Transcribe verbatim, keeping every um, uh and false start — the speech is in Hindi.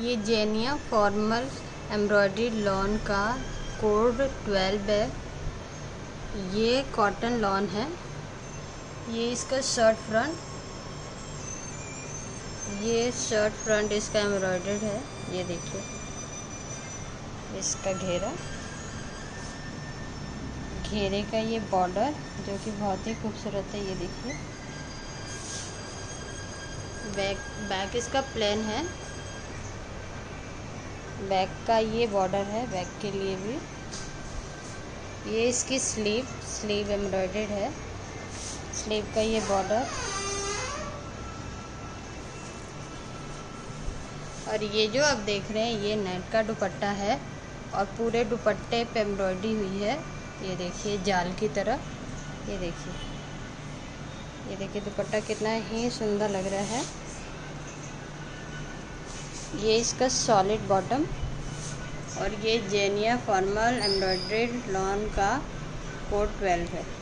ये जेनिया फॉर्मल एम्ब्रॉयडरी लॉन का कोड ट्वेल्व है। ये कॉटन लॉन है। ये इसका शर्ट फ्रंट, ये शर्ट फ्रंट इसका एम्ब्रॉयडर्ड है। ये देखिए इसका घेरा, घेरे का ये बॉर्डर जो कि बहुत ही खूबसूरत है। ये देखिए बैक बैक इसका प्लेन है। बैक का ये बॉर्डर है, बैक के लिए भी। ये इसकी स्लीव स्लीव एम्ब्रॉयडर्ड है। स्लीव का ये बॉर्डर, और ये जो आप देख रहे हैं ये नेट का दुपट्टा है और पूरे दुपट्टे पे एम्ब्रॉयडरी हुई है। ये देखिए जाल की तरह। ये देखिए ये देखिए दुपट्टा कितना ही सुंदर लग रहा है। ये इसका सॉलिड बॉटम, और ये जेनिया फॉर्मल एम्ब्रॉयडर्ड लॉन का कोड ट्वेल्व है।